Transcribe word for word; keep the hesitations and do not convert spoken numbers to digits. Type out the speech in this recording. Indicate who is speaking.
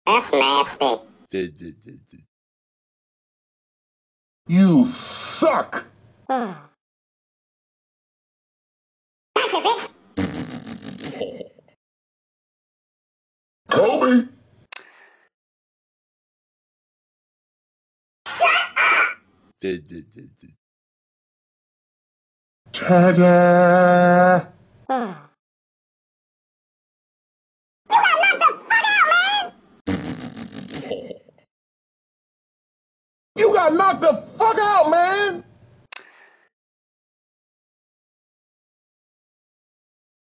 Speaker 1: That's nasty.
Speaker 2: You suck!
Speaker 1: Gotcha, bitch!
Speaker 2: Kobe! Ta-da! You got knocked the fuck out, man!